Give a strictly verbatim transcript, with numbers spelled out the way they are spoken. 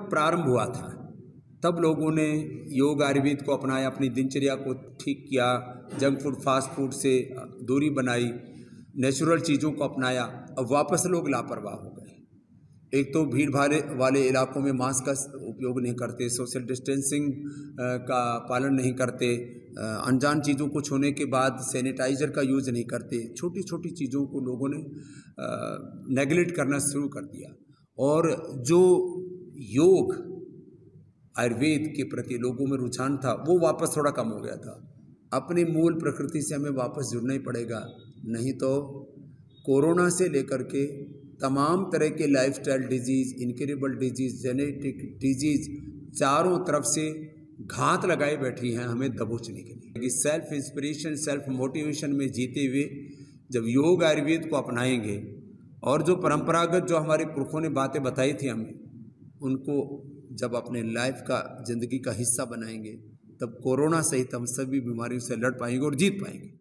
प्रारंभ हुआ था तब लोगों ने योग आयुर्वेद को अपनाया, अपनी दिनचर्या को ठीक किया, जंक फूड फास्ट फूड से दूरी बनाई, नेचुरल चीज़ों को अपनाया। अब वापस लोग लापरवाह हो गए। एक तो भीड़ भाड़ वाले इलाकों में मास्क का उपयोग नहीं करते, सोशल डिस्टेंसिंग का पालन नहीं करते, अनजान चीज़ों को छूने के बाद सैनिटाइज़र का यूज़ नहीं करते। छोटी छोटी चीज़ों को लोगों ने नेगलेक्ट करना शुरू कर दिया और जो योग आयुर्वेद के प्रति लोगों में रुझान था वो वापस थोड़ा कम हो गया था। अपनी मूल प्रकृति से हमें वापस जुड़ना ही पड़ेगा, नहीं तो कोरोना से लेकर के तमाम तरह के lifestyle disease, incurable disease, genetic disease चारों तरफ से घात लगाए बैठी हैं हमें दबोचने के लिए। कि सेल्फ इंस्पिरेशन, सेल्फ मोटिवेशन में जीते हुए जब योग आयुर्वेद को अपनाएंगे और जो परंपरागत जो हमारे पुरखों ने बातें बताई थी हमें, उनको जब अपने लाइफ का, ज़िंदगी का हिस्सा बनाएंगे, तब कोरोना सहित हम सभी बीमारियों से लड़ पाएंगे और जीत पाएंगे।